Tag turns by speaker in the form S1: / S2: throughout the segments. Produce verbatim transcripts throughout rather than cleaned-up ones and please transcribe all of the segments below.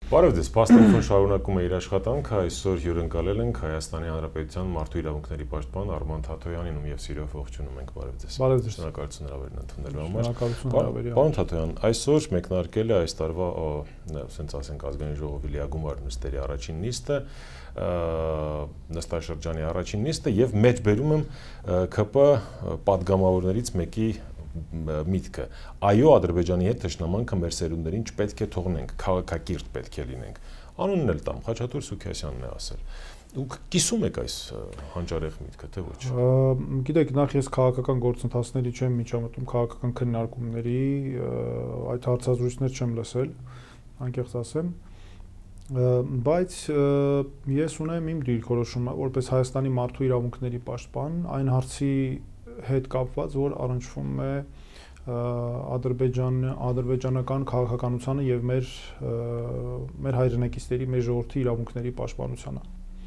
S1: Բարևձեզ, Փաստորեն շարունակում է իր աշխատանքը, այսօր հյուրընկալել ենք Հայաստանի Հանրապետության մարդու իրավունքների պաշտպան Արման Թաթոյանին, ում եւ սիրով ողջունում ենք, բարևձեզ։
S2: Բարևձեզ։
S1: Շնորհակալություն հրավերն ընդունելու համար։
S2: Շնորհակալություն հրավերի համար։
S1: Պարոն Թաթոյան, այսօր մեկնարկել է այս տարվա, ասենք ասենք ազգային ժողովի լիագումար նիստերի առաջին նիստը, նստաշրջանի առաջին նիստը եւ մեջբերում եմ ՔՊ պատգամավորներից մեկի միտքը այո Ադրբեջանի հետ թշնամանքը մեր սերունդերին չպետք է թողնենք, քաղաքակիրթ պետք է լինենք։ Անունն էլ տամ, Խաչատուր Սուքիասյանն է ասել։ Դուք կիսում եք այս հանճարեղ միտքը, թե ոչ։
S2: Գիտեք, նախ ես քաղաքական գործընթացների չեմ միջամտում, քաղաքական քննարկումների, այդ հարցազրույցներ չեմ լսել, անկեղծ ասեմ, բայց ես ունեմ իմ դիրքորոշումը, որպես Հայաստանի մարդու իրավունքների պաշտպան, այն հարցի հետ կապված, որ առնչվում է Ադրբեջան, ադրբեջանական քաղաքականությանը եւ մեր մեր հայրենակիցների, մեր ժողովրդի իրավունքների պաշտպանությանը։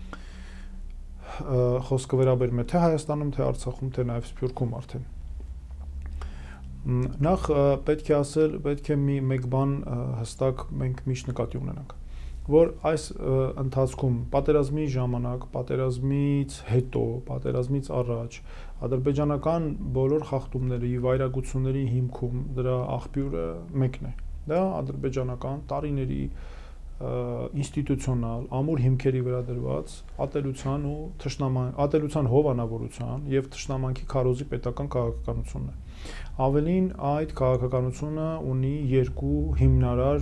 S2: Խոսքը վերաբերում է թե Հայաստանում, թե Արցախում, թե նաեւ Սփյուռքում արդեն։ Նախ պետք է ասել, պետք է մի մեկ բան հստակ մենք միշտ նկատի ունենանք, որ այս ընթացքում պատերազմի ժամանակ, պատերազմից հետո, պատերազմից առաջ ադրբեջանական բոլոր խախտումների, վայրագությունների հիմքում դրա աղբյուրը մեկն է։ Դա ադրբեջանական տարիների ինստիտուցիոնալ, ամուր հիմքերի վրա դրված ատելության ու թշնաման, ատելության հովանավորության եւ թշնամանքի քարոզի պետական քաղաքականությունն է։ Ավելին այդ քաղաքականությունը ունի երկու հիմնարար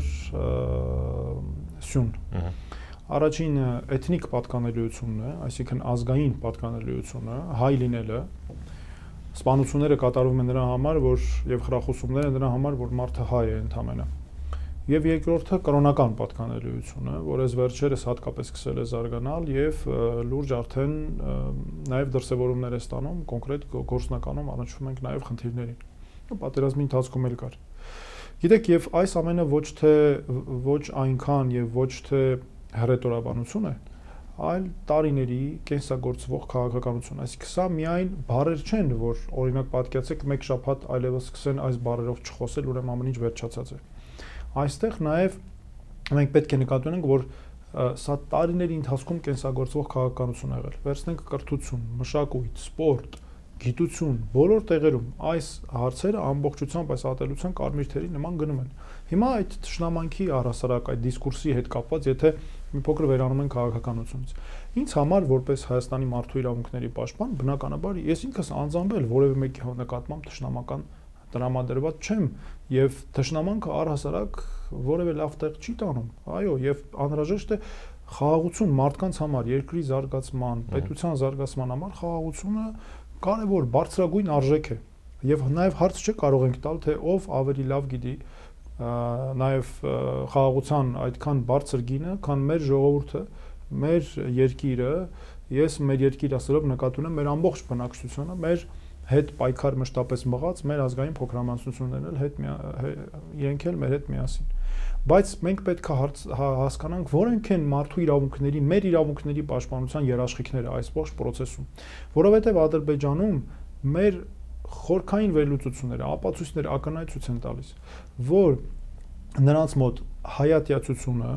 S2: սյուն։ Առաջինը էթնիկ պատկանելիությունն է, այսինքն ազգային պատկանելիությունը, հայ լինելը, սպանությունները կատարվում են նրա համար, որ եւ խրախուսումները նրա համար, որ մարդը հայ է ընդամենը։ Եվ երկրորդը կրոնական պատկանելիությունը, որ այս վերջերս հատկապես սկսել է զարգանալ եւ լուրջ արդեն նաեւ դրսեւորումներ է ստանում, կոնկրետ գործնականում առնչվում ենք նաեւ խնդիրներին։ Պատերազմի ընթացքում էլ կար։ Գիտեք, եւ այս ամենը ոչ թե ոչ այնքան եւ ոչ թե հռետորաբանություն է, այլ տարիների կենսագործվող քաղաքականություն։ Այսինքն սա միայն բառեր չեն, որ օրինակ պատկերացեք մեկ շաբաթ այլևս սկսեն այս բառերով չխոսել, ուրեմն ամեն ինչ վերջացած է։ Այստեղ նաև մենք պետք է նկատի ունենք, որ սա տարիների ընթացքում կենսագործվող քաղաքականություն ա եղել։ Վերցնենք կրթություն, մշակույթ, սպորտ, գիտություն, բոլոր տեղերում այս հարցերը ամբողջությամբ այս ատելության կարմիր թերի նման գնում են։ Հիմա այդ թշնամանքի առհասարակ այդ դիսկուրսի հետ կապված, եթե մի փոքր վերանում են քաղաքականությունից։ Ինձ համար որպես Հայաստանի մարդու իրավունքների պաշտպան, բնականաբար ես ինքս անձամբ որևէ մեկի նկատմամբ թշնամական տրամադրված չեմ եւ թշնամանքը առհասարակ որևէ լավ տեղ չի տանում։ Այո, եւ անհրաժեշտ է խաղաղություն մարդկանց համար, երկրի զարգացման, պետության զարգացման համար խաղաղությունը կարևոր բարձրագույն արժեք է։ Եվ նաեւ հարց չէ կարող ենք տալ, թե ով ավելի լավ գիտի նաեւ խաղաղության այդքան բարձր գինը, քան մեր ժողովուրդը, մեր երկիրը, ես մեր երկիր ասելով նկատի ունեմ մեր ամբողջ բնակչությունը, մեր հետ պայքար մշտապես մղած մեր ազգային փոքրամասնություններն էլ հետ իրենք էլ մեր հետ միասին։ Բայց մենք պետք է հասկանանք, որոնք են մարդու իրավունքների, մեր իրավունքների պաշտպանության երաշխիքները այս ողջ process-ում, որովհետև Ադրբեջանում մեր խորքային վերլուծությունները, ապացույցները ակնհայտ են տալիս, որ նրանց մոտ հայատյացությունը,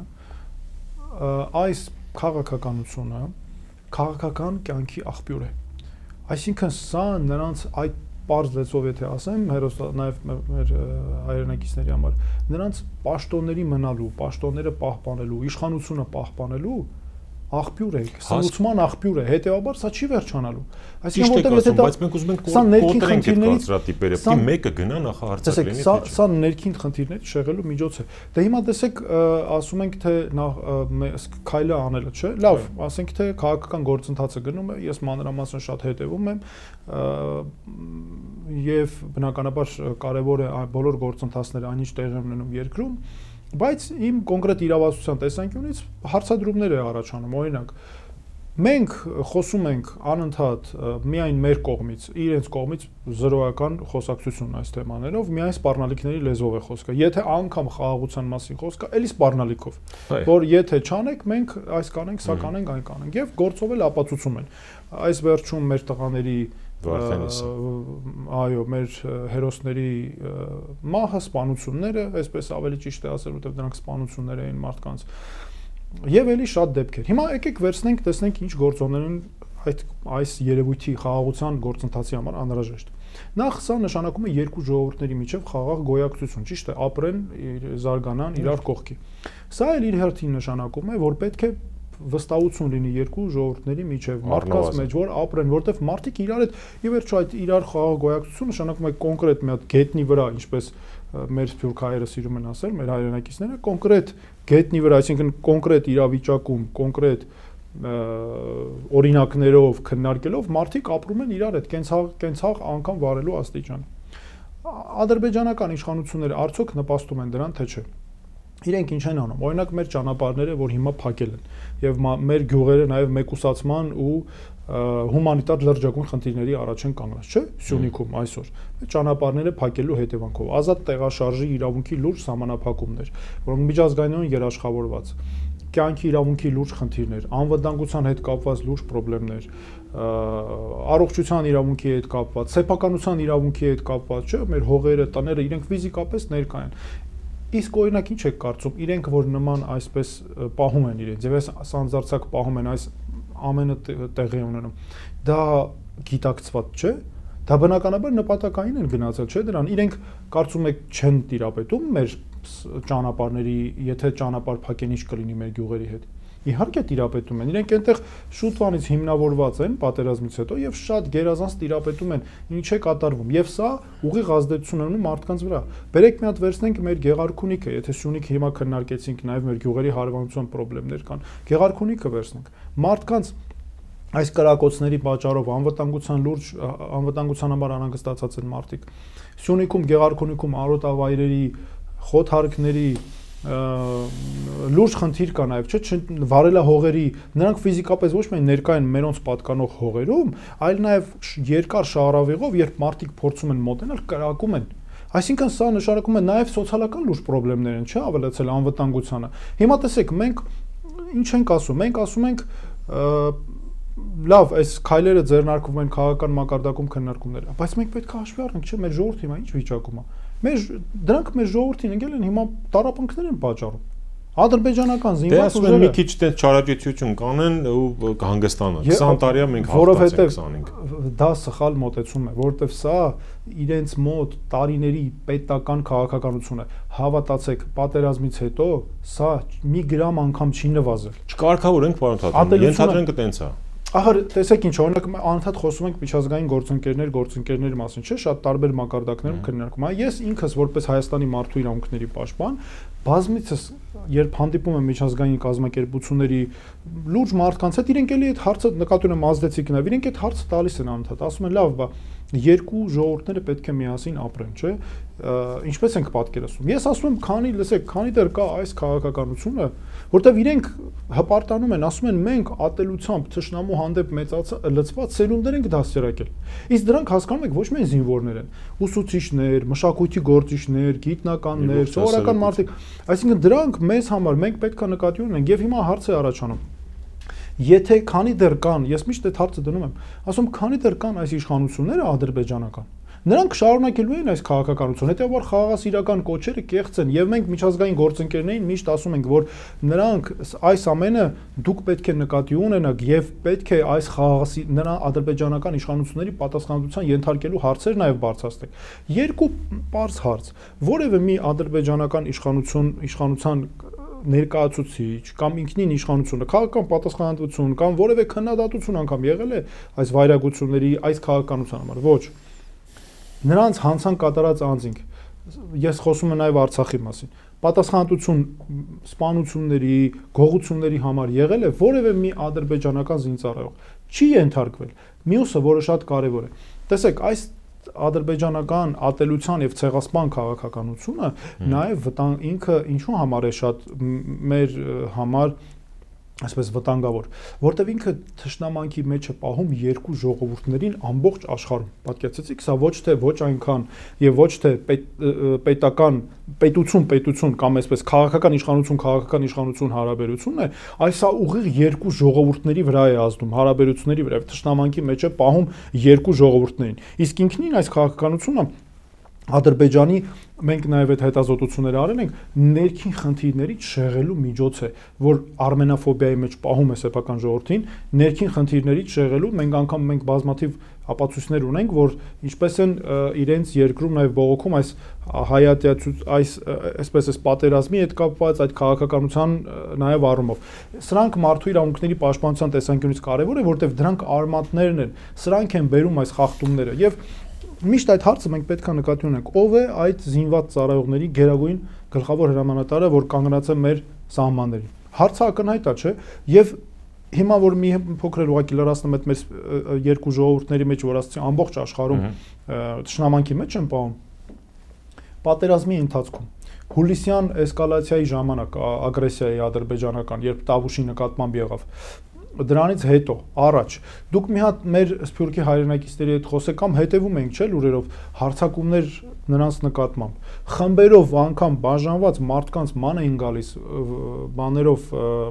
S2: այս քաղաքականությունը քաղաքական կյանքի աղբյուր է։ Այսինքն սա նրանց այդ պարզ լեզվով եթե ասեմ, հերոս նաև մեր հայրենակիցների համար, նրանց պաշտոնների մնալու, պաշտոնները պահպանելու, իշխանությունը պահպանելու աղբյուր է, սնուցման աղբյուր է, հետեւաբար սա չի վերջանալու։ Այսինքն որտեղ եթե դա,
S1: բայց մենք ուզում ենք կոտրենք այդ կարծրատիպերը, պիտի մեկը գնա նախահարցակ լինի։
S2: Սա սա ներքին խնդիրներ շեղելու միջոց է։ Դե հիմա տեսեք, ասում ենք թե քայլը անելը, չէ՞։ Լավ, ասենք թե քաղաքական գործընթացը գնում է, ես մանրամասն շատ հետևում եմ եւ բնականաբար կարեւոր է բոլոր գործընթացները այնինչ տեղի ունենում երկրում, բայց իմ կոնկրետ իրավասության տեսանկյունից հարցադրումներ է առաջանում, օրինակ մենք խոսում ենք անընդհատ միայն մեր կողմից, իրենց կողմից զրոյական խոսակցություն այս թեմաներով, միայն սպառնալիքների լեզվով է խոսքը։ Եթե անգամ խաղաղության մասին խոսքը, էլի սպառնալիքով, որ եթե չանեք, մենք այս կանենք, սա կանենք, այն կանենք եւ գործով էլ ապացուցում են։ Այս վերջում մեր տղաների այո, մեր հերոսների մահը, սպանությունները, այսպես ավելի ճիշտ է ասել, որտեղ դրանք սպանություններ էին մարդկանց։ Եվ էլի շատ դեպքեր։ Հիմա եկեք վերցնենք, տեսնենք ինչ գործոններ են այդ այս երևույթի խաղաղության գործընթացի համար անհրաժեշտ։ Նախ սա նշանակում է երկու ժողովուրդների միջև խաղաղ գոյակցություն, ճիշտ է, ապրեն, զարգանան իրար կողքի։ Սա էլ իր հերթին նշանակում է, որ պետք է վստահություն լինի երկու ժողովուրդների միջև, մարդկանց մեջ, որ ապրեն, որտեղ մարդիկ իրար հետ ի վերջո այդ իրար խաղաղ գոյակցությունը նշանակում է կոնկրետ մի հատ գետնի վրա, ինչպես մեր սփյուռք հայերը սիրում են ասել, մեր հայրենակիցները, կոնկրետ գետնի վրա, այսինքն կոնկրետ իրավիճակում, կոնկրետ օրինակներով քննարկելով մարդիկ ապրում են իրար հետ, կենցաղ կենցաղ անգամ վարելու աստիճան։ Ադրբեջանական իշխանությունները արդյոք նպաստում են դրան, թե չէ։ Իրենք ինչ են անում։ Օրինակ մեր ճանապարհները, որ հիմա փակել են, եւ մեր գյուղերը նաեւ մեկուսացման ու հումանիտար լրջագույն խնդիրների առաջ են կանգնած, չէ՞։ Սյունիքում այսօր ճանապարհները փակելու հետևանքով ազատ տեղաշարժի իրավունքի լուրջ սահմանափակումներ, որոնք միջազգայինորեն երաշխավորված, կյանքի իրավունքի լուրջ խնդիրներ, անվտանգության հետ կապված լուրջ խնդիրներ, առողջության իրավունքի հետ կապված, սեփականության իրավունքի հետ կապված, չէ՞, մեր հողերը, տները իրենք ֆիզիկապես ներկա են։ Իսկ օրինակ ինչ եք կարծում, իրենք որ նման այսպես պահում են իրենց, եւ այս սանձարձակ պահում են, այս ամենը տեղի ունենում, դա գիտակցված չէ, դա բնականաբար նպատակային են գնացել, չէ՞ դրան, իրենք կարծում եք չեն տիրապետում մեր ճանապարհների, եթե ճանապարհ փակեն ինչ կլինի մեր գյուղերի հետ։ Իհարկե տիրապետում են, իրենք այնտեղ շուտվանից հիմնավորված են պատերազմից հետո եւ շատ գերազանց տիրապետում են ինչ է կատարվում եւ սա ուղիղ ազդեցություն ունի մարդկանց վրա։ Բերեք մի հատ վերցնենք մեր Գեղարքունիքը, եթե Սյունիքը հիմա քննարկեցինք, նաեւ մեր գյուղերի հարևանության խնդիրներ կան։ Գեղարքունիքը վերցնենք։ Մարդկանց այս կրակոցների պատճառով անվտանգության լուրջ անվտանգության համար անհանգստացած են մարդիկ։ Սյունիքում, Գեղարքունիքում արոտավայրերի, խոթարքների լուրջ խնդիր կա նաև, չէ՞, վարելահողերի, նրանք ֆիզիկապես ոչ միայն ներկա են մերոնց պատկանող հողերում, այլ նաև երկար շահառավիղով, երբ մարդիկ փորձում են մոտենալ, կրակում են։ Այսինքն սա նշանակում է նաև սոցիալական լուրջ խնդիրներ են, չէ՞, ավելացել անվտանգությանը։ Հիմա տեսեք, մենք ինչ ենք ասում, մենք ասում ենք լավ, այս քայլերը ձեռնարկվում են քաղաքական մակարդակում քննարկումներ, բայց մենք պետք է հաշվի առնենք, չէ՞, մեր ժողովուրդը հիմա ինչ վիճակում է։ Մեր դրանք մեր ժողովրդին ընկել են հիմա տարապանքներ են պատճառում։ Ադրբեջանական զինված ուժերը
S1: մի քիչ տես չարաճեցություն կանեն ու կհանգստանան։ քսան տարիա մենք հաղթացենք քսանինք։
S2: Դա սխալ մոտեցում է, որովհետև սա իրենց մոտ տարիների պետական քաղաքականություն է։ Հավատացեք, պատերազմից հետո սա մի գրամ անգամ չի նվազել։
S1: Չկարգավորենք, պարոն Թաթյան, ենթադրենք տենց է։
S2: Ահա տեսեք ինչ, օրինակ անընդհատ խոսում ենք միջազգային գործընկերներ, գործընկերների մասին, չէ՞, շատ տարբեր մակարդակներում քննարկում։ Այ ես ինքս որպես Հայաստանի մարդու իրավունքների պաշտպան, բազմիցս երբ հանդիպում եմ միջազգային կազմակերպությունների լուրջ մարդկանց հետ, իրենք էլի այդ հարցը նկատի ունեմ ազդեցիկ նաև, իրենք այդ հարցը տալիս են անընդհատ, ասում են լավ, բա երկու ժողովուրդները պետք է միասին ապրեն, չէ՞։ Ինչպես ենք պատկերացնում։ Ես ասում եմ, քանի, լսեք, քանի դեռ կա այս քաղաքականությունը, որտեղ իրենք հպարտանում են, ասում են մենք ատելությամբ թշնամու հանդեպ մեծացած լծված սերունդներ ենք դաստիարակել։ Իսկ դրանք հասկանում եք ոչ միայն զինվորներ են, ուսուցիչներ, մշակույթի գործիչներ, գիտնականներ, սովորական մարդիկ, այսինքն դրանք մեզ համար մենք պետք է նկատի ունենանք եւ հիմա հարց է առաջանում։ Եթե քանի դեռ կան, ես միշտ այդ հարցը դնում եմ, ասում քանի դեռ կան այս իշխանությունները ադրբեջանական, նրանք շարունակելու են այս քաղաքականությունը, հետեւաբար խաղաղասիրական կոչերը կեղծ են եւ մենք միջազգային գործընկերներին միշտ ասում ենք, որ նրանք այս ամենը դուք պետք է նկատի ունենաք եւ պետք է այս խաղաղասի նրա ադրբեջանական իշխանությունների պատասխանատվության ենթարկելու հարցեր նաեւ բարձրացնեք։ Երկու պարզ հարց, որևէ մի ադրբեջանական իշխանություն, իշխանության ներկայացուցիչ կամ ինքնին իշխանությունը քաղաքական պատասխանատվություն կամ որևէ քննադատություն անգամ եղել է այս վայրագությունների, այս քաղաքականության համար, ոչ։ Նրանց հանցան կատարած անձինք, ես խոսում եմ նաև Արցախի մասին, պատասխանատվություն սպանությունների, գողությունների համար եղել է որևէ մի ադրբեջանական զինծառայող, չի ենթարկվել։ Մյուսը, որը շատ կարևոր է, տեսեք, այս ադրբեջանական ատելության եւ ցեղասպան քաղաքականությունը նաև վտանգ ինքը ինչու համար է շատ մեր համար այսպես վտանգավոր, որտեվ ինքը թշնամանքի մեջ է պահում երկու ժողովուրդներին ամբողջ աշխարհում։ Պատկերացրեցիք, սա ոչ թե ոչ այնքան եւ ոչ թե պետական պետություն, պետություն կամ այսպես քաղաքական իշխանություն, քաղաքական իշխանություն հարաբերությունն է, այլ սա ուղիղ երկու ժողովուրդների վրա է ազդում, հարաբերությունների վրա, թշնամանքի մեջ է պահում երկու ժողովուրդներին։ Իսկ ինքնին այս քաղաքականությունը Ադրբեջանի մենք նաև այդ հետազոտությունները արել ենք ներքին խնդիրներից շեղելու միջոց է, որ արմենաֆոբիայի մեջ պահում է սեփական ժողովրդին, ներքին խնդիրներից շեղելու մենք անգամ մենք բազմաթիվ ապացույցներ ունենք, որ ինչպես են իրենց երկրում նաև բողոքում այս հայատյացու այս այսպես էս պատերազմի հետ կապված այդ քաղաքականության նաև առումով։ Սրանք մարդու իրավունքների պաշտպանության տեսանկյունից կարևոր է, որտեղ դրանք արմատներն են, սրանք են բերում այս խախտումները եւ Միշտ այդ հարցը մենք պետք է նկատի ունենք, ով է այդ զինված ծառայողների գերագույն գլխավոր հրամանատարը, որ կանգնած է մեր սահմաններին։ Հարցը ակնհայտ է, չէ՞։ Եվ հիմա որ մի փոքր էլ ուղղակի լրացնում եմ մեր երկու ժողովուրդների մեջ, որ ասացի ամբողջ աշխարհում թշնամանքի մեջ են պահում, պատերազմի ընթացքում հուլիսյան էսկալացիայի ժամանակ ագրեսիայի ադրբեջանական, երբ Տավուշի նկատմամբ եղավ, դրանից հետո առաջ դուք մի հատ մեր սփյուռքի հայրենակիցների հետ խոսեք կամ հետևում ենք չէ լուրերով հարձակումներ նրանց նկատմամբ խմբերով անգամ բաժանված մարդկանց ման էին գալիս բաներով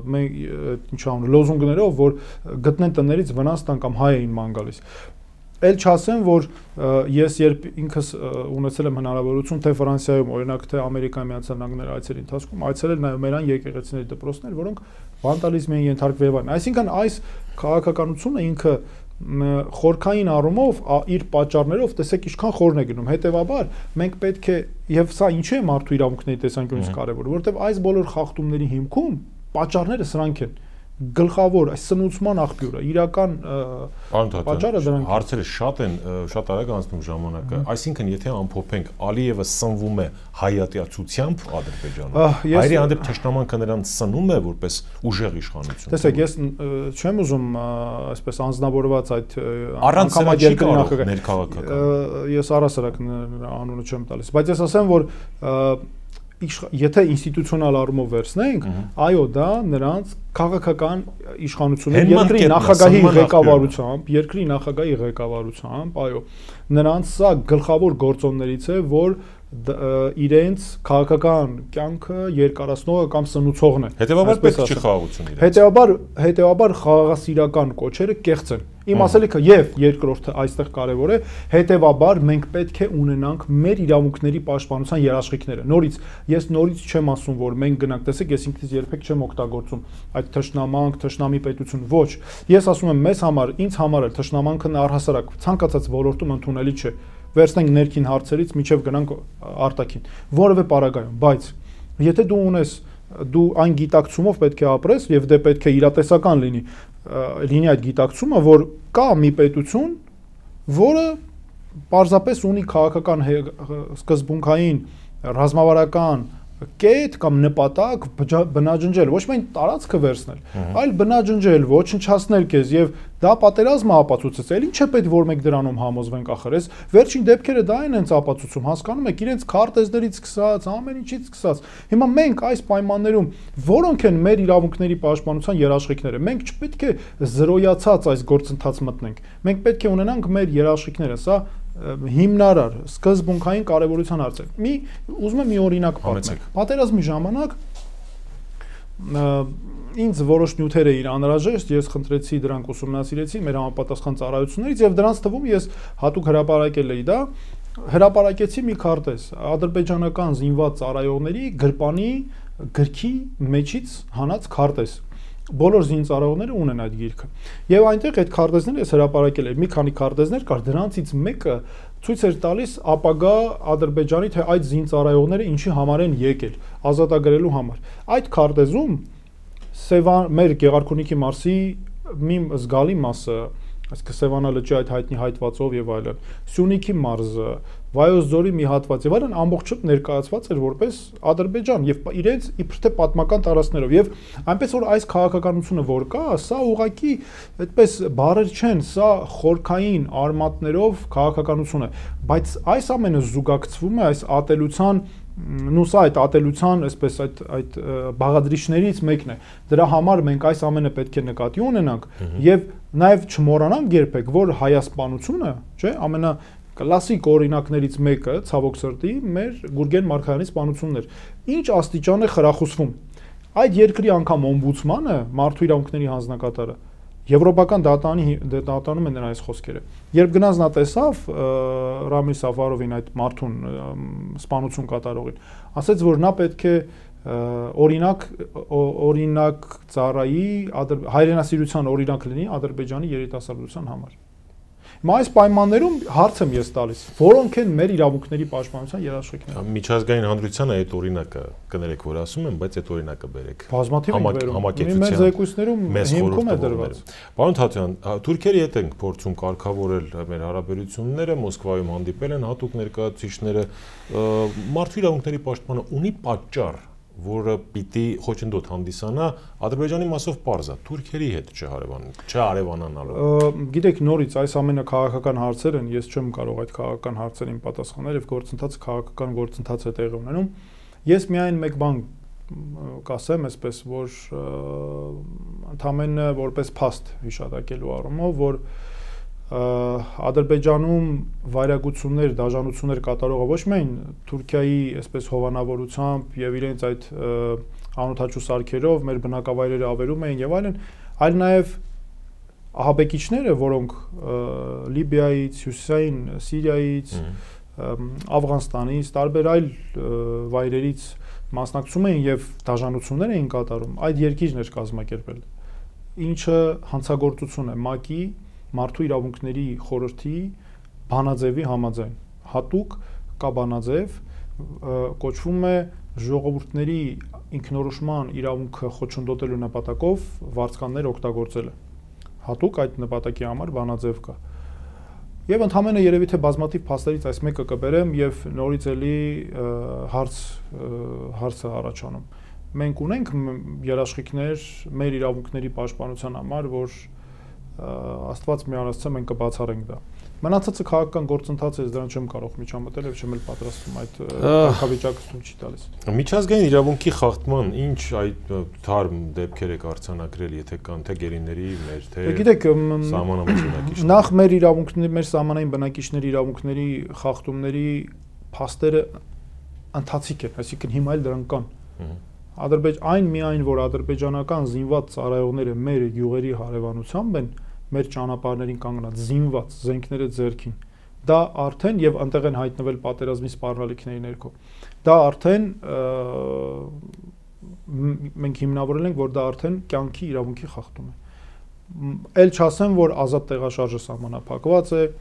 S2: ինչ անուն լոզունգներով որ գտնեն տներից վնաս տան կամ հայ էին ման գալիս Էլ չասեմ, որ ես երբ ինքս ունեցել եմ հնարավորություն թե Ֆրանսիայում, օրինակ թե Ամերիկայի Միացյալ Նահանգների այցերի ընթացքում այցելել նաև մեր այն եկեղեցիների դպրոցներ, որոնք վանդալիզմի են ենթարկվել են։ Այսինքն այս քաղաքականությունը ինքը խորքային առումով իր պատճառներով տեսեք ինչքան խորն է գնում։ Հետևաբար մենք պետք է եւ սա ինչու է մարդու իրավունքների տեսանկյունից կարեւոր, որովհետեւ այս բոլոր խախտումների հիմքում պատճառները սրանք են գլխավոր այս սնուցման աղբյուրը իրական պատճառը դրանք
S1: հարցերը շատ են շատ արագ անցնում ժամանակը այսինքն եթե ամփոփենք Ալիևը սնվում է հայատյացությամբ Ադրբեջանում հայերի հանդեպ թշնամանքը նրան սնում է որպես ուժեղ իշխանություն
S2: տեսեք ես չեմ ուզում այսպես անձնավորված այդ
S1: առանց երկրի ներքաղաքական
S2: ես առասարակ անունը չեմ տալիս բայց ես ասեմ որ Եթե ինստիտուցիոնալ առումով վերցնենք, այո, դա նրանց քաղաքական իշխանությունը երկրի նախագահի ղեկավարությամբ, երկրի նախագահի ղեկավարությամբ, այո, նրանց սա գլխավոր գործոններից է, որ իրենց քաղաքական կյանքը երկարացնողը կամ սնուցողն է։
S1: Հետևաբար պետք չի խաղաղություն իրենց։
S2: Հետևաբար, հետևաբար խաղաղասիրական կոչերը կեղծ են։ Իմ ասելիքը եւ երկրորդը այստեղ կարեւոր է, հետևաբար մենք պետք է ունենանք մեր իրավունքների պաշտպանության երաշխիքները։ Նորից ես նորից չեմ ասում, որ մենք գնանք, տեսեք, ես ինքնից երբեք չեմ օգտագործում այդ թշնամանք, թշնամի պետություն, ոչ։ Ես ասում եմ մեզ համար, ինձ համար էլ թշնամանքը առհասարակ ցանկացած ոլորտում ընդունելի չէ։ Վերցնենք ներքին հարցերից միջև գնանք արտաքին որևէ պարագայում, բայց եթե դու ունես դու այն գիտակցումով պետք է ապրես եւ դե պետք է իրատեսական լինի լինի այդ գիտակցումը որ կա մի պետություն որը պարզապես ունի քաղաքական սկզբունքային ռազմավարական կետ կամ նպատակ բնաջնջել ոչ միայն տարածքը վերցնել, այլ բնաջնջել, ոչնչացնել քեզ եւ դա պատերազմը ապացուցեց, էլ ինչ է պետք որ մենք դրանում համոզվենք ախր էս վերջին դեպքերը դա են հենց ապացուցում, հասկանում եք, իրենց քարտեզներից սկսած, ամեն ինչից սկսած։ Հիմա մենք այս պայմաններում որոնք են մեր իրավունքների պաշտպանության երաշխիքները։ Մենք չպետք է զրոյացած այս գործընթաց մտնենք։ Մենք պետք է ունենանք մեր երաշխիքները, սա հիմնարար սկզբունքային կարևորության հարց է։ Մի ուզում եմ մի օրինակ պատմել։ Պատերազմի ժամանակ ինձ որոշ նյութեր էին անհրաժեշտ, ես խնդրեցի դրանք ուսումնասիրեցի մեր համապատասխան ծառայություններից եւ դրանց թվում ես հատուկ հրապարակել էի դա, հրապարակեցի մի քարտեզ ադրբեջանական զինված ծառայողների գրպանի գրքի մեջից հանած քարտեզ Բոլոր զինծառայողները ունեն այդ գիրքը։ Եվ այնտեղ այդ քարտեզները ես հրապարակել եմ, մի քանի քարտեզներ կար, դրանցից մեկը ցույց էր տալիս ապագա Ադրբեջանի թե այդ զինծառայողները ինչի համար են եկել, ազատագրելու համար։ Այդ քարտեզում Սևան մեր Գեղարքունիքի մարզի մի զգալի մասը, այսինքն Սևանա լճի այդ հայտնի հայտվածով եւ այլն, Սյունիքի մարզը, Վայոց ձորի մի հատված եւ այլն ամբողջով ներկայացված էր որպես Ադրբեջան եւ իրենց իբր թե պատմական տարածքներով եւ այնպես որ այս քաղաքականությունը որ կա, սա ուղղակի այդպես բառեր չեն, սա խորքային արմատներով քաղաքականություն է, բայց այս ամենը զուգակցվում է այս ատելության նու սա այդ ատելության, այսպես այդ այդ բաղադրիչներից մեկն է։ Դրա համար մենք այս ամենը պետք է նկատի ունենանք եւ նաեւ չմոռանանք երբեք, որ հայասպանությունը, չէ, ամենա կլասիկ օրինակներից մեկը, ցավոք սրտի, մեր Գուրգեն Մարգարյանի սպանությունն էր։ Ինչ աստիճան է խրախուսվում։ Այդ երկրի անգամ օմբուդսմանը, մարդու իրավունքների հանձնակատարը, Եվրոպական դատանի դատանում են նրա այս խոսքերը։ Երբ գնաց նա տեսավ Ռամիլ Սաֆարովին, այդ մարդուն սպանություն կատարողին, ասաց, որ նա պետք է օրինակ օրինակ ծառայի հայրենասիրության օրինակ լինի Ադրբեջանի երիտասարդության համար։ Հիմա այս պայմաններում հարց եմ ես տալիս, որոնք են մեր իրավունքների պաշտպանության երաշխիքները։
S1: Միջազգային հանրությանը այդ օրինակը կներեք, որ ասում են, բայց այդ օրինակը բերեք։
S2: Բազմաթիվ ենք վերում։ Մեր զեկույցներում հիմքում է դրված։
S1: Պարոն Թաթյան, Թուրքիայի հետ ենք փորձում կարգավորել մեր հարաբերությունները, Մոսկվայում հանդիպել են հատուկ ներկայացուցիչները, մարդու իրավունքների պաշտպանը ունի պատճառ, որը պիտի խոչընդոտ հանդիսանա Ադրբեջանի մասով պարզ է, Թուրքիայի հետ չհարևանանալու։
S2: Գիտեք, նորից այս ամենը քաղաքական հարցեր են, ես չեմ կարող այդ քաղաքական հարցերին պատասխանել, եւ գործընթացը քաղաքական գործընթաց է տեղի ունենում։ Ես միայն մեկ բան կասեմ, այսպես, որ ընդամենը որպես փաստ հիշատակելու առումով, որ Ադրբեջանում վայրագություններ, դաժանություններ կատարողը ոչ միայն Թուրքիայի այսպես հովանավորությամբ եւ իրենց այդ անօթաչու սարքերով մեր բնակավայրերը ավերում էին եւ այլն, այլ նաեւ ահաբեկիչները, որոնք Լիբիայից, Հյուսիսային Սիրիայից, Աֆղանստանից, տարբեր այլ վայրերից մասնակցում էին եւ դաժանություններ էին կատարում, այդ երկիրն էր կազմակերպել, ինչը հանցագործություն է ՄԱԿ-ի Մարդու իրավունքների խորհրդի բանաձևի համաձայն հատուկ կա բանաձև, կոչվում է ժողովուրդների ինքնորոշման իրավունքը խոչընդոտելու նպատակով վարձկաններ օգտագործելը։ Հատուկ այդ նպատակի համար բանաձև կա։ Եվ ընդհանրապես երևի թե բազմաթիվ փաստերից այս մեկը կբերեմ եւ նորից էլի հարց հարցը առաջանում։ Մենք ունենք երաշխիքներ մեր իրավունքների պաշտպանության համար, որ Աստված միանացցե մենք կբացառենք դա։ Մնացածը քաղաքական գործընթաց է, դրան չեմ կարող միջամտել եւ չեմ էլ պատրաստվում այդ կարգավիճակը ցույց չի տալիս։
S1: Միջազգային իրավունքի խախտման ինչ այդ թարմ դեպքեր եք արձանագրել, եթե կան թե գերիների մեր թե
S2: գիտեք
S1: սահմանամաս բնակիչների։
S2: Նախ մեր իրավունքների, մեր սահմանային բնակիչների իրավունքների խախտումների փաստերը ընթացիկ են, այսինքն հիմա էլ դրանք կան։ Ադրբեջ այն միայն որ ադրբեջանական զինված ծառայողները մեր յուղերի հարևանությամբ են, մեր ճանապարհներին կանգնած զինված զենքները ձեռքին, դա արդեն եւ այնտեղ են հայտնվել պատերազմի սպառնալիքների ներքո, դա արդեն մենք հիմնավորել ենք, որ դա արդեն կյանքի իրավունքի խախտում է։ Էլ չասեմ, որ ազատ տեղաշարժը սահմանափակված է,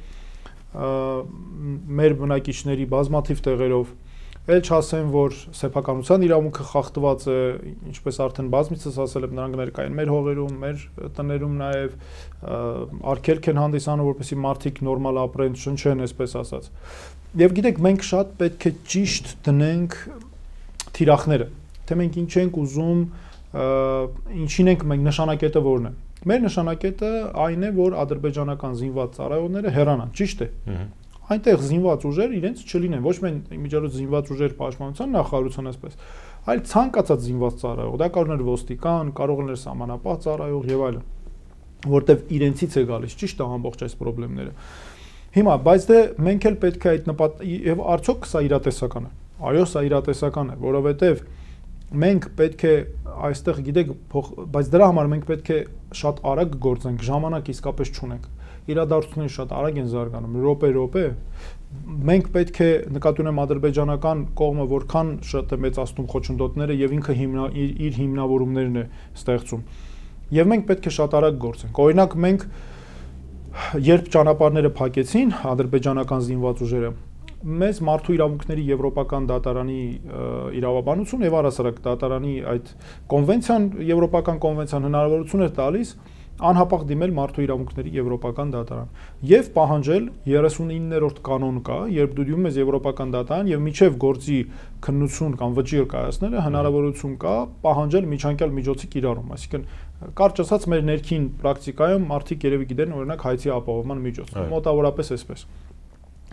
S2: մեր բնակիչների բազմաթիվ տեղերով, էլ չասեմ, որ սեփականության իրավունքը խախտված է, ինչպես արդեն բազմիցս ասել եմ, նրանք ներկայ են մեր հողերում, մեր տներում նաև արգելք են հանդիսանում, որպեսզի մարդիկ նորմալ ապրեն, շնչեն, այսպես ասած։ Եվ գիտեք, մենք շատ պետք է ճիշտ դնենք թիրախները, թե մենք ինչ ենք ուզում, ինչին ենք մենք նշանակետը որն է։ Մեր նշանակետը այն է, որ ադրբեջանական զինված ծառայողները հեռանան, ճիշտ է։ Այնտեղ զինված ուժեր իրենց չլինեն, ոչ միայն իմիջիայլոց զինված ուժեր պաշտպանության նախարարության այսպես, այլ ցանկացած զինված ծառայող, դա կարող է ոստիկան, կարող է սահմանապահ ծառայող եւ այլն, որտեվ իրենցից է գալիս, ճիշտ է ամբողջ այս խնդիրները։ Հիմա, բայց դե մենք էլ պետք է այդ նպատ եւ արդյոք սա իրատեսական է։ Այո, սա իրատեսական է, որովհետեւ մենք պետք է այստեղ գիտեք, բայց դրա համար մենք պետք է շատ արագ գործենք, ժամանակ իսկապես չունենք։ Իրադարձությունները շատ արագ են զարգանում, րոպե-րոպե, մենք պետք է նկատի ունեմ ադրբեջանական կողմը որքան շատ է մեծացնում խոչընդոտները եւ ինքը հիմնա, իր, իր հիմնավորումներն է ստեղծում։ Եվ մենք պետք է շատ արագ գործենք։ Օրինակ մենք երբ ճանապարհները փակեցին ադրբեջանական զինված ուժերը, մեզ մարդու իրավունքների եվրոպական դատարանի իրավաբանություն եւ առասարակ դատարանի այդ կոնվենցիան, եվրոպական կոնվենցիան հնարավորություն է տալիս անհապաղ դիմել մարդու իրավունքների եվրոպական դատարան եւ պահանջել երեսունիններորդ կանոն կա, երբ դու դիմում ես եվրոպական դատարան եւ միջև գործի քննություն կամ վճիռ կայացնելը հնարավորություն կա պահանջել միջանկյալ միջոցի կիրառում, այսինքն կարճ ասած մեր ներքին պրակտիկայում մարդիկ երևի գիտեն օրինակ հայցի ապահովման միջոց, մոտավորապես այսպես։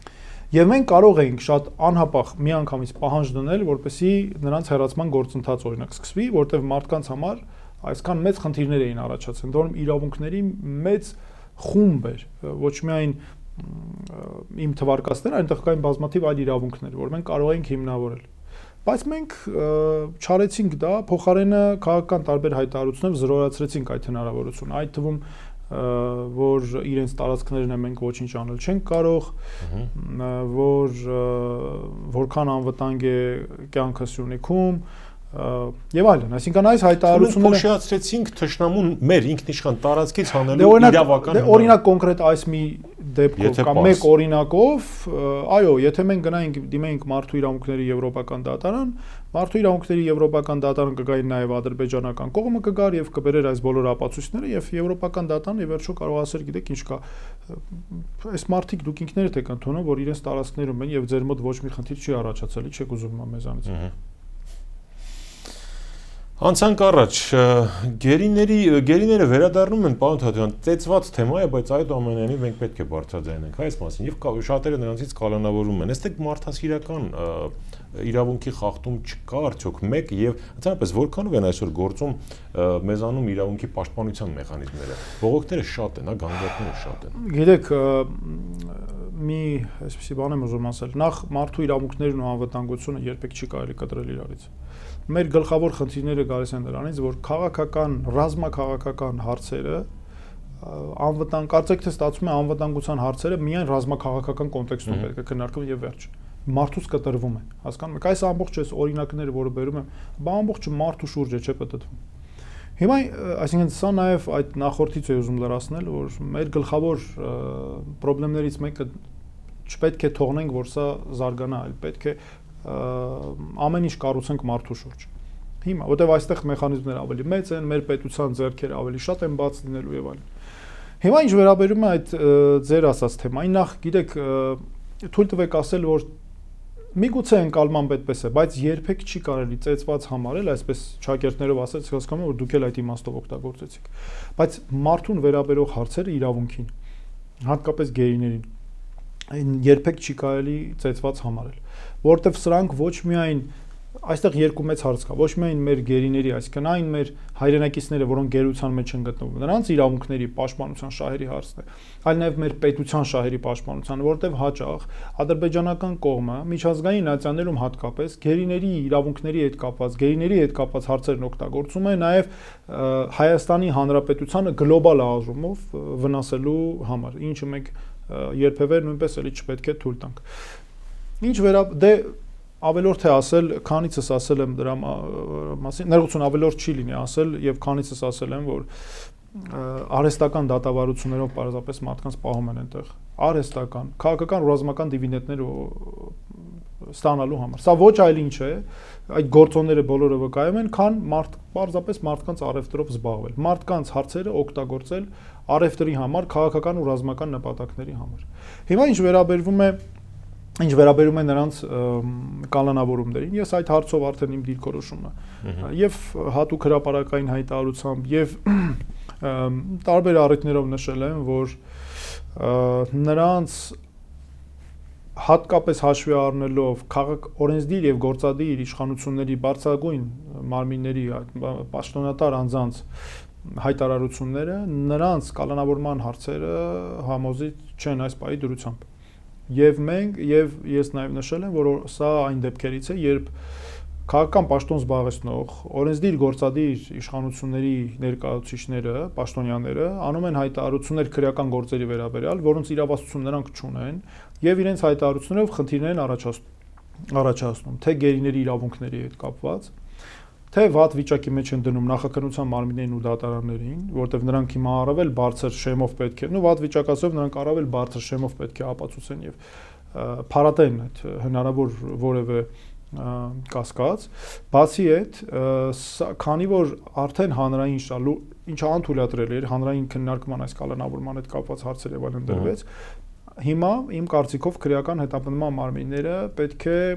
S2: Եվ մենք կարող ենք շատ անհապաղ միանգամից պահանջ դնել, որպեսզի նրանց հեռացման գործընթաց օրինակ սկսվի, որտեղ մարդկանց համար այսքան մեծ խնդիրներ էին առաջացել, դեռ իրավունքների մեծ խումբ էր, ոչ միայն իմ թվարկածները, այնտեղ կային բազմաթիվ այլ իրավունքներ, որ մենք կարող ենք հիմնավորել։ Բայց մենք չարեցինք դա, փոխարենը քաղաքական տարբեր հայտարարություններով զրոյացրեցինք այդ հնարավորությունը, այդ թվում որ իրենց տարածքներն է մենք ոչինչ անել չենք կարող, որ որքան անվտանգ է կյանքը Սյունիքում եւ այլն, այսինքն այս հայտարարությունները
S1: փոշիացրեցինք թշնամուն մեր ինքնիշխան տարածքից հանելու իրավական
S2: օրինակ կոնկրետ այս մի դեպքով կամ մեկ օրինակով, այո, եթե մենք գնայինք դիմեինք մարդու իրավունքների եվրոպական դատարան, մարդու իրավունքների եվրոպական դատարան կգային նաեւ ադրբեջանական կողմը կգար եւ կբերեր այս բոլոր ապացույցները եւ եվրոպական դատարանը ի վերջո կարող ասել, գիտեք ինչ կա, այս մարդիկ դուք ինքներդ եք ընդունում, որ իրենց տարածքներում են եւ ձեր մոտ ոչ մի խնդիր չի առաջացել, չեք ուզում մեզանից։
S1: Անցանք առաջ, գերիների գերիները վերադառնում են, պարոն Թադեյան, ծեծված թեմա է, բայց այդուամենայնիվ մենք պետք է բարձրաձայնենք այս մասին եւ շատերը նրանցից կալանավորում են։ Այստեղ մարդասիրական իրավունքի խախտում չկա արդյոք մեկ եւ ընդհանրապես որքանով են այսօր գործում մեզանում իրավունքի պաշտպանության մեխանիզմները։ Բողոքները շատ են, հա, գանգատները շատ են։
S2: Գիտեք, մի այսպեսի բան եմ ուզում ասել, նախ մարդու իրավունքներն ու անվտանգությունը երբեք չի կարելի կտրել իրարից։ Մեր գլխավոր խնդիրները գալիս են դրանից, որ քաղաքական, ռազմաքաղաքական հարցերը անվտանգ, կարծեք թե ստացվում է անվտանգության հարցերը միայն ռազմաքաղաքական կոնտեքստում պետք է քննարկվեն եւ վերջ։ Մարդուց կտրվում է, հասկանում եք, այս ամբողջ այս օրինակները, որը բերում եմ, բա ամբողջը մարդու շուրջ է, չէ՞ պատտվում։ Հիմա, այսինքն սա նաեւ այդ նախորդից է ուզում լրացնել, որ մեր գլխավոր խնդիրներից մեկը չպետք է թողնենք, որ սա զարգանա, այլ պետք է ամեն ինչ կառուցենք մարդու շուրջ։ Հիմա, որտեվ այստեղ մեխանիզմները ավելի մեծ են, մեր պետության ձեռքերը ավելի շատ են բաց լինելու եւ այլն։ Հիմա ինչ վերաբերում է այդ ձեր ասած թեմային, նախ գիտեք, թույլ տվեք ասել, որ միգուցե ընկալման պետպես է, բայց երբեք չի կարելի ծեծված համարել, այսպես ճակերտներով ասած, հասկանում որ դուք էլ այդ իմաստով օգտագործեցիք։ Բայց մարդուն վերաբերող հարցերը իրավունքին, հատկապես գերիներին, այն երբեք չի կարելի ծեծված համարել, որտեվ սրանք ոչ միայն այստեղ երկու մեծ հարց կա, ոչ միայն մեր գերիների, այսինքն այն մեր հայրենակիցները, որոնք գերության մեջ են գտնվում, նրանց իրավունքների պաշտպանության շահերի հարցն է, այլ նաև մեր պետության շահերի պաշտպանության, որտեվ հաճախ ադրբեջանական կողմը միջազգային նացիաներում հատկապես գերիների իրավունքների հետ կապված, գերիների հետ կապված հարցերն օգտագործում է նաև Հայաստանի Հանրապետությանը գլոբալ առումով վնասելու համար, ինչը մենք երբևէ նույնպես էլի չպետք է թույլ տանք։ Ինչ վերա դե ավելորդ է ասել, քանիցս ասել եմ դրա մասին, ներողություն ավելորդ չի լինի ասել եւ քանիցս ասել եմ, որ արհեստական դատավարություններով պարզապես մարդկանց պահում են այնտեղ, արհեստական, քաղաքական ու ռազմական դիվիդենդներ ստանալու համար։ Սա ոչ այլ ինչ է, այդ գործոնները բոլորը վկայում են, քան մարդ պարզապես մարդկանց առևտրով զբաղվել, մարդկանց հարցերը օգտագործել առևտրի համար, քաղաքական ու ռազմական նպատակների համար։ Հիմա ինչ վերաբերվում է Ինչ վերաբերում է նրանց կանոնավորումներին, ես այդ հարցով արդեն իմ դիրքորոշումը եւ հատուկ հրապարակային հայտարարությամբ եւ տարբեր առիթներով նշել եմ, որ նրանց հատկապես հաշվի առնելով քաղաք օրենսդիր եւ գործադիր իշխանությունների բարձրագույն մարմինների պաշտոնատար անձանց հայտարարությունները, նրանց կանոնավորման հարցերը համոզիչ չեն այս պահի դրությամբ։ Եվ մենք եւ ես նաեւ նշել եմ, որ սա այն դեպքերից է, երբ քաղաքական պաշտոն զբաղեցնող օրենսդիր գործադիր իշխանությունների ներկայացուցիչները, պաշտոնյաները անում են հայտարարություններ քրեական գործերի վերաբերյալ, որոնց իրավասություն նրանք չունեն, եւ իրենց հայտարարություններով խնդիրներ են առաջացնում, թե գերիների իրավունքների հետ կապված, թե վատ վիճակի մեջ են դնում նախաքննության մարմիններին ու դատարաններին, որտեղ նրանք հիմա առավել բարձր շեմով պետք է, նո վատ վիճակացով նրանք առավել բարձր շեմով պետք է ապացուցեն եւ փարատեն այդ հնարավոր որևէ կասկած, բացի այդ, քանի որ արդեն հանրային շալու, ինչը անթույլատրել էր հանրային քննարկման այս կանոնավորման հետ կապված հարցեր եւ այլն դրվեց, հիմա իմ կարծիքով քրեական հետապնդման մարմինները պետք է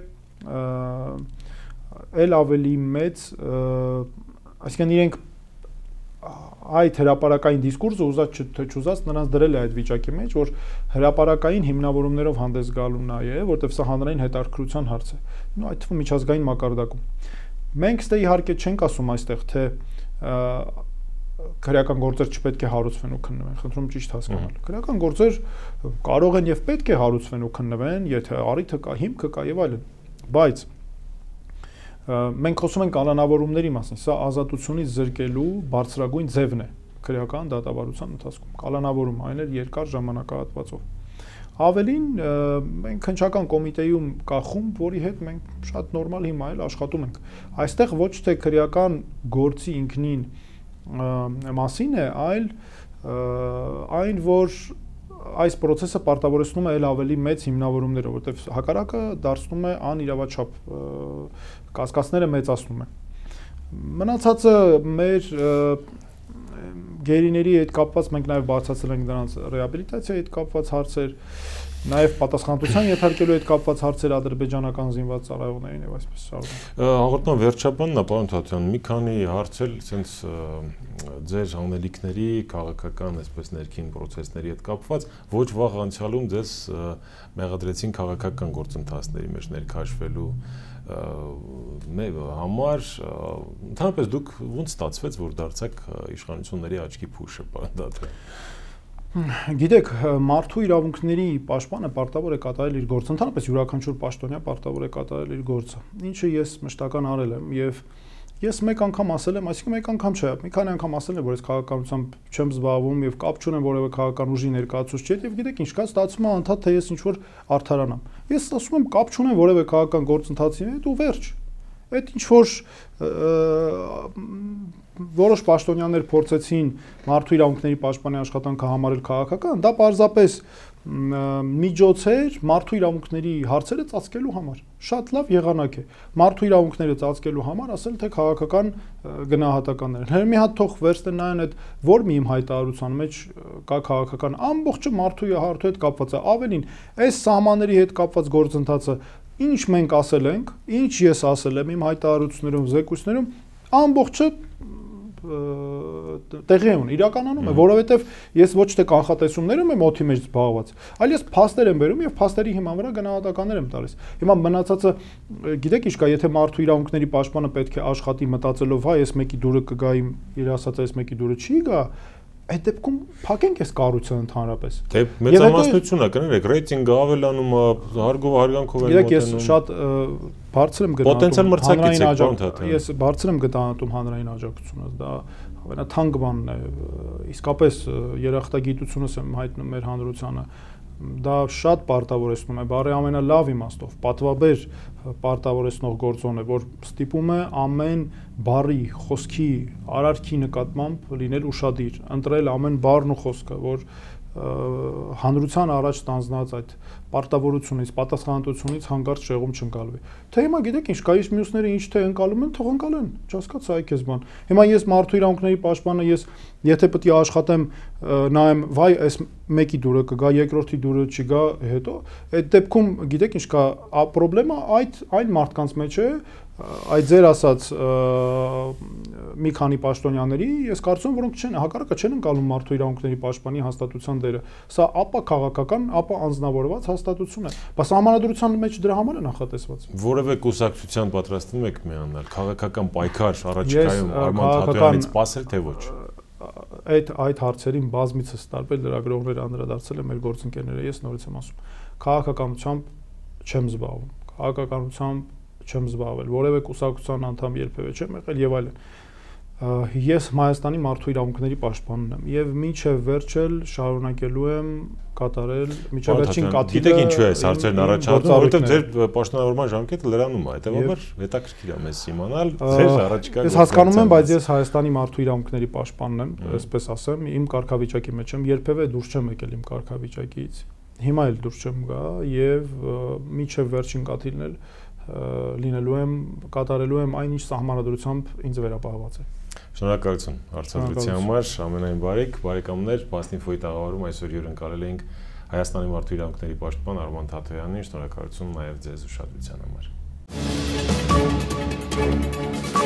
S2: էլ ավելի մեծ, այսինքն իրենք այդ հրապարակային դիսկուրսը ուզած չուզած նրանց դրել է այդ վիճակի մեջ, որ հրապարակային հիմնավորումներով հանդես գալու նաև, որտեղ սա հանրային հետաքրքրության հարց է։ Նո այդ թվում միջազգային մակարդակում։ Մենք ստե իհարկե չենք ասում այստեղ, թե քրեական գործեր չպետք է հարուցվեն ու քննվեն, խնդրում ճիշտ հասկանալ։ Քրեական գործեր կարող են եւ պետք է հարուցվեն ու քննվեն, եթե առիթը կա, հիմքը կա եւ այլն։ Բայց մենք խոսում ենք կալանավորումների մասին, սա ազատությունից զրկելու բարձրագույն ձևն է քրեական դատավարության ընթացքում։ Կալանավորում, այն էլ երկար ժամանակահատվածով։ Ավելին մենք քննչական կոմիտեում կա խումբ, որի հետ մենք շատ նորմալ հիմա էլ աշխատում ենք։ Այստեղ ոչ թե քրեական գործի ինքնին մասին է, այլ այն, որ այս process-ը պարտավորեցնում է ել ավելի մեծ հիմնավորումները, որտեղ հակառակը դարձնում է անիրավաչափ, կասկածները մեծացնում է։ Մնացածը մեր գերիների հետ կապված մենք նաև բացացրել ենք դրանց ռեաբիլիտացիայի հետ կապված հարցեր, նաև պատասխանատվության ենթարկելու հետ կապված հարցեր ադրբեջանական զինված ծառայողներին եւ այսպես շարունակ։
S1: Հաղորդման վերջաբանն է, պարոն Թաթյան, մի քանի հարց էլ ցենց ձեր անելիքների քաղաքական, այսպես ներքին process-ների հետ կապված, ոչ վաղ անցյալում ձեզ մեղադրեցին քաղաքական գործընթացների մեջ ներքաշվելու համար, ընդհանրապես դուք ոնց ստացվեց, որ դարձաք իշխանությունների աչքի փուշը, պարոն Թաթյան։
S2: Գիտեք, մարդու իրավունքների պաշտպանը պարտավոր է կատարել իր գործը, ընդհանրապես յուրաքանչյուր պաշտոնյա պարտավոր է կատարել իր գործը, ինչը ես մշտական արել եմ եւ ես մեկ անգամ ասել եմ, այսինքն մեկ անգամ չէ, մի քանի անգամ ասել եմ, որ ես քաղաքականությամբ չեմ զբաղվում եւ կապ չունեմ որևէ քաղաքական ուժի ներկայացուցիչ հետ եւ գիտեք ինչ կա, ստացվում է անդադ թե ես ինչ որ արդարանամ։ Ես ասում եմ կապ չունեմ որևէ քաղաքական գործընթացի հետ ու վերջ։ Այդ ինչ որ որոշ պաշտոնյաներ փորձեցին մարդու իրավունքների պաշտպանի աշխատանքը համարել քաղաքական, դա պարզապես միջոց էր մարդու իրավունքների հարցերը ծածկելու համար։ Շատ լավ եղանակ է։ Մարդու իրավունքները ծածկելու համար ասել թե քաղաքական գնահատականներ են։ Հենց մի հատ թող վերստեն նայեն այդ որ մի իմ հայտարարության մեջ կա քաղաքական ամբողջը մարդու հարթու հետ կապված է։ Ավելին, այս սահմանների հետ կապված գործընթացը ինչ մենք ասել ենք, ինչ ես ասել եմ իմ հայտարարություններում, զեկույցներում, ամբողջը տեղի ունի, իրականանում է, որովհետև ես ոչ թե կանխատեսումներում եմ օդի մեջ զբաղված, այլ ես փաստեր եմ բերում եւ փաստերի հիման վրա գնահատականներ եմ տալիս։ Հիմա մնացածը գիտեք ինչ կա, եթե մարդու իրավունքների պաշտպանը պետք է աշխատի մտածելով, հա, ես մեկի դուրը կգա, իր ասած այս մեկի դուրը չի գա, այդ դեպքում փակենք այս կառույցը ընդհանրապես։
S1: Դե մեծամասնությունն է, կներեք, ռեյտինգը ավելանում է, հարգով հարգանքով է մոտենում։
S2: Ես շատ բարձր եմ գտնում
S1: պոտենցիալ մրցակից եք, պարոն Թաթյան։
S2: Ես բարձր եմ գտնում հանրային աջակցությունը, դա ամենաթանկ բանն է, իսկապես երախտագիտությունս եմ հայտնում մեր հանրությանը, դա շատ պարտավորեցնում է, բարի ամենալավ իմաստով, պատվաբեր պարտավորեցնող գործոն է, որ ստիպում է ամեն բառի, խոսքի, արարքի նկատմամբ լինել ուշադիր, ընտրել ամեն բառն ու խոսքը, որ հանրության առաջ ստանձնած այդ պարտավորությունից, պատասխանատվությունից հանկարծ շեղում չընկալվի։ Թե հիմա գիտեք ինչ կա, իսկ մյուսները ինչ թե ընկալում են, թող ընկալեն, չհասկացա այ քեզ բան։ Հիմա ես մարդու իրավունքների պաշտպանը ես եթե պետք է աշխատեմ նայեմ, վայ, այս մեկի դուրը կգա, երկրորդի դուրը չգա, հետո այդ դեպքում գիտեք ինչ կա, պրոբլեմը այդ այն մարդկանց մեջ է, այդ ձեր ասած մի քանի պաշտոնյաների, ես կարծում եմ, որոնք չեն հակառակը չեն ընկալում մարդու իրավունքների պաշտպանի հաստատության դերը։ Սա ապա քաղաքական, ապա անձնավորված հաստատություն է։ Բայց համանadrության մեջ դրա համար է նախատեսված։
S1: Որևէ կուսակցության պատրաստվում եք միանալ, քաղաքական պայքար առաջիկայում Արման Թաթյանից սպասել թե ոչ։
S2: Այդ այդ հարցերին բազմիցս տարբեր լրագրողներ անդրադարձել են մեր գործընկերները, ես նորից եմ ասում, քաղաքականությամբ չեմ զբաղվում, քաղաքականությամբ չեմ զբաղվել, որևէ կուսակցության անդամ երբևէ չեմ եղել եւ այլն։ Ես Հայաստանի մարդու իրավունքների պաշտպանն եմ եւ մինչեւ վերջել շարունակելու եմ կատարել միջև վերջին կաթիլը։
S1: Գիտեք ինչու է այս հարցերն առաջանում, որովհետեւ ձեր պաշտոնավորման ժամկետը լրանում է, հետեւաբար հետաքրքիր է մեզ իմանալ ձեր առաջիկա։
S2: Ես հասկանում եմ, բայց ես Հայաստանի մարդու իրավունքների պաշտպանն եմ, այսպես ասեմ, իմ կարգավիճակի մեջ եմ, երբևէ դուրս չեմ եկել իմ կարգավիճակից։ Հիմա էլ դուրս չեմ գա եւ միջև վերջին կաթիլն էլ լինելու եմ, կատարելու եմ այն ինչ սահմանադրությամբ ինձ վերապահված է։
S1: Շնորհակալություն հարցադրության համար, ամենայն բարիք, բարեկամներ, Բասնինֆոյի տաղավարում այսօր հյուրընկալել էինք Հայաստանի մարդու իրավունքների պաշտպան Արման Թաթյանին, շնորհակալություն նաև ձեզ ուշադրության համար։